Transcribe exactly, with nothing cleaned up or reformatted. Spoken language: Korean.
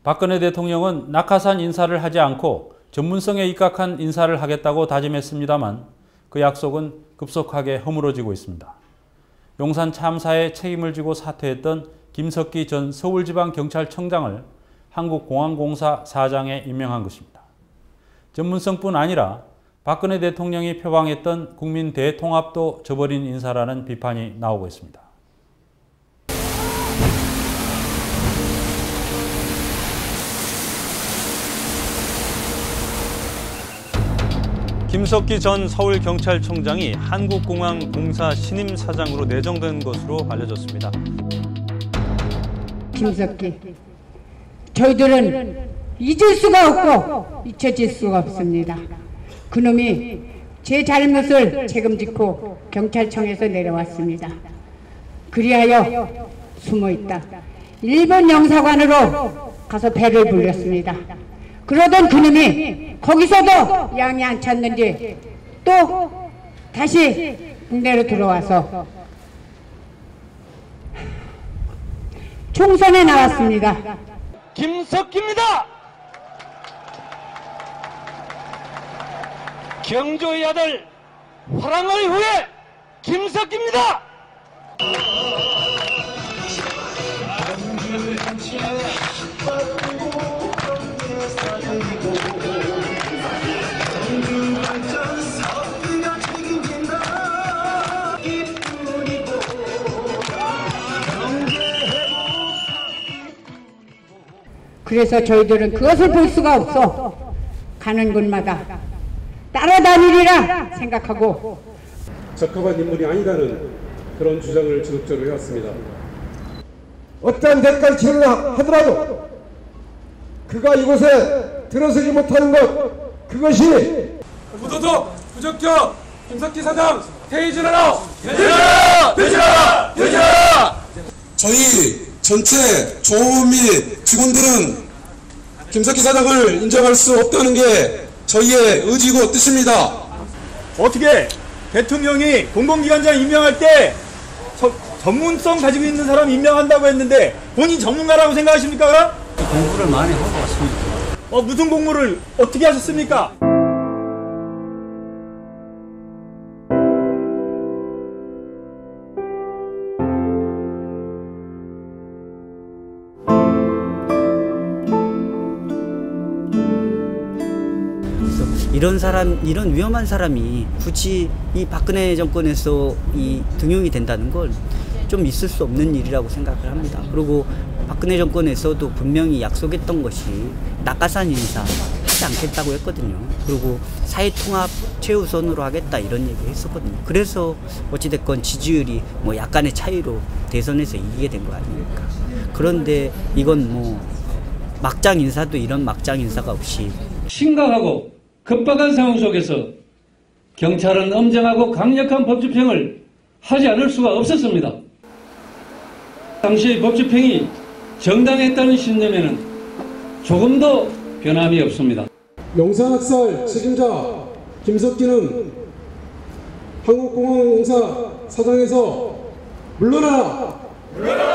박근혜 대통령은 낙하산 인사를 하지 않고 전문성에 입각한 인사를 하겠다고 다짐했습니다만 그 약속은 급속하게 허물어지고 있습니다. 용산 참사에 책임을 지고 사퇴했던 김석기 전 서울지방경찰청장을 한국공항공사 사장에 임명한 것입니다. 전문성뿐 아니라 박근혜 대통령이 표방했던 국민 대통합도 저버린 인사라는 비판이 나오고 있습니다. 김석기 전 서울경찰청장이 한국공항공사 신임 사장으로 내정된 것으로 알려졌습니다. 김석기, 저희들은 잊을 수가 없고 잊혀질 수가 없습니다. 그놈이 제 잘못을 책임지고 경찰청에서 내려왔습니다. 그리하여 숨어있다 일본 영사관으로 가서 배를 불렸습니다. 그러던 그놈이 거기서도 양이 안 찼는지 또 다시 국내로 들어와서 총선에 나왔습니다. 김석기입니다. 경조의 아들 화랑의 후예 김석기입니다. 그래서 저희들은 그것을 볼 수가 없어 가는 곳마다 따라다니리라 생각하고 적합한 인물이 아니라는 그런 주장을 지속적으로 해왔습니다. 어떠한 대가를 치르하더라도 그가 이곳에 들어서지 못하는 것, 그것이 부도덕, 부적격, 김석기 사장 퇴진하라! 퇴진하라! 퇴진하라! 퇴진하라! 저희 전체 조업 및 직원들은 김석기 사장을 인정할 수 없다는 게 저희의 의지고 뜻입니다. 어떻게 대통령이 공공기관장 임명할 때 저, 전문성 가지고 있는 사람 임명한다고 했는데 본인 전문가라고 생각하십니까? 공부를 많이 하고 왔습니다. 어, 무슨 공부를 어떻게 하셨습니까? 이런 사람, 이런 위험한 사람이 굳이 이 박근혜 정권에서 이 등용이 된다는 건 좀 있을 수 없는 일이라고 생각을 합니다. 그리고 박근혜 정권에서도 분명히 약속했던 것이 낙하산 인사 하지 않겠다고 했거든요. 그리고 사회통합 최우선으로 하겠다 이런 얘기 했었거든요. 그래서 어찌됐건 지지율이 뭐 약간의 차이로 대선에서 이기게 된 거 아닙니까? 그런데 이건 뭐 막장 인사도 이런 막장 인사가 없이 심각하고 급박한 상황 속에서 경찰은 엄정하고 강력한 법 집행을 하지 않을 수가 없었습니다. 당시의 법 집행이 정당했다는 신념에는 조금도 변함이 없습니다. 용산학살 책임자 김석기는 한국공항공사 사장에서 물러나라! 물러나라!